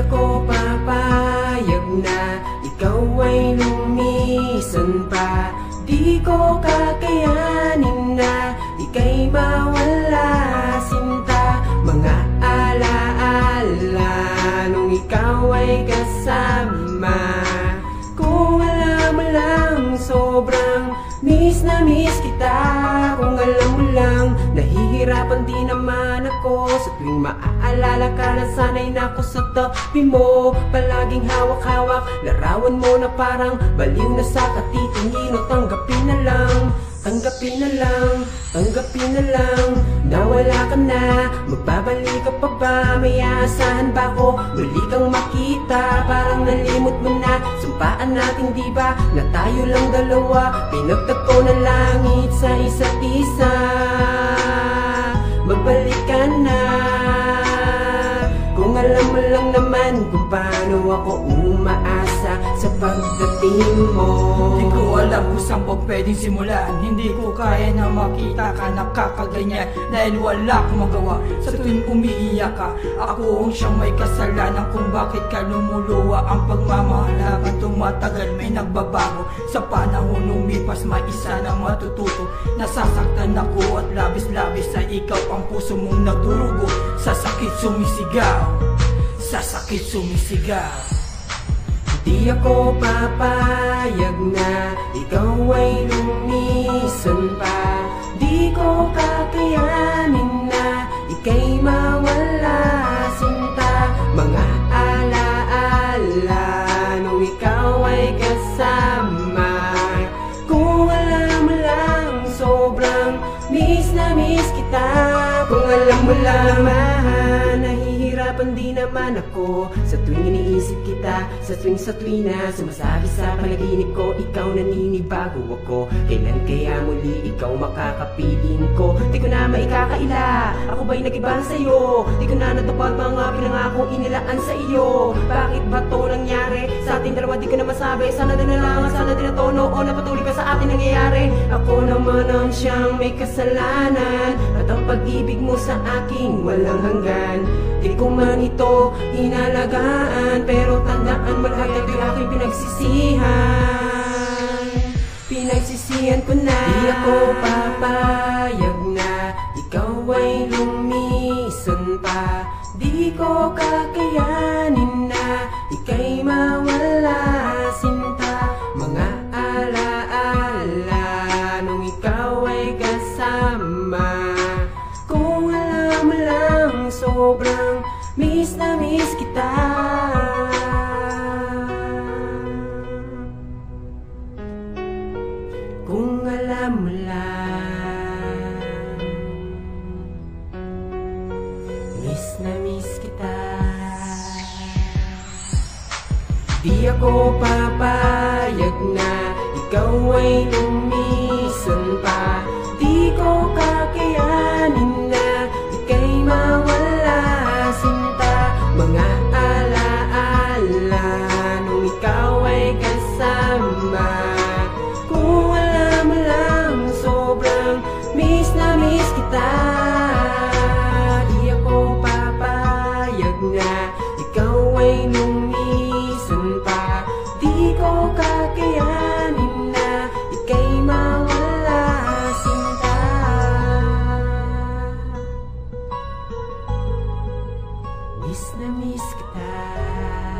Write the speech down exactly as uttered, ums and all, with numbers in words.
ako papayag na ikaw ay lumisan pa. Di ko kakayanin na ika'y mawala sinta. Mga alaala nung ikaw ay kasama. Kung alam mo lang, sobrang miss na miss kita. Kung alam mo lang, nahihirapan din naman ako sa tuwing maaalala ka na sanay na ako sa tabi mo. Palaging hawak-hawak, larawan mo na parang baliw na sa katitingin. O tanggapin na lang, tanggapin na lang, tanggapin na lang na wala ka na. Magbabalik ka pa ba? May aasahan ba ko? Muli kang makita, parang nalimot mo na. Sumpaan natin diba na tayo lang dalawa, pinagtagpo ng langit sa isa't isa. Magbalik ka na. Kung alam mo lang naman kung paano ako umaasa sa pagdating mo. Di ko alam kung saan pa pwedeng simulan. Hindi ko kaya na makita ka nakakaganyan, dahil wala akong magawa sa tuwing umiiyak ka. Ako ang siyang may kasalanan kung bakit ka lumuluwa. Ang pagmamahal habang tumatagal may nagbabago. Sa panahon lumipas may isa na matututo. Nasasaktan ako at labis-labis sa ikaw ang puso mong nagdurugo. Sa sakit sumisigaw, sa sakit sumisigaw. Di ako papayag na ikaw ay lumisan pa. Di ko kakayanin na ika'y mawala sinta. Mga alaala nung ikaw ay kasama. Kung alam mo lang, sobrang miss na miss kita. Kung alam mo lang naman, nahihirapan din naman ako sa tuwing iniisip kita. Sa tuwing sa tuwing na sumasabi sa panaginip ko, ikaw naninibago ako. Kailan kaya muli ikaw makakapiling ko? Di ko na maikakaila, ako ba'y nag-iba sa'yo? Di ko na natupad mga pinangakong inilaan sa iyo. Bakit ba to nangyari sa ating dalawa? Di ko na masabi. Sana din na lang, sana din na tono o napatuloy pa sa atin nangyayari. Ako naman ang siyang may kasalanan at ang pag-ibig mo sa akin walang hanggan. Di ko man ito hinalagaan, pero tandaan mo lahat ito'y aking pinagsisihan. Pinagsisihan ko na. Di ako papayag na ikaw ay lumisan pa. Di ko kakayanin na ika'y mawala sinta. Mga alaala nung ikaw ay kasama. Kung alam mo lang, sobrang miss na miss kita. Kung alam mo lang, miss na miss kita. Di ako papayag na ikaw ay lumisan pa. Di ko kakayanin na ika'y mawala sinta. Mga alaala nung ikaw ay kasama. Kung alam mo lang, sobrang miss na miss kita. Di ako papayag na ikaw ay lumisan pa. Di ko kakayanin na ika'y mawala sinta. Miss na miss kita.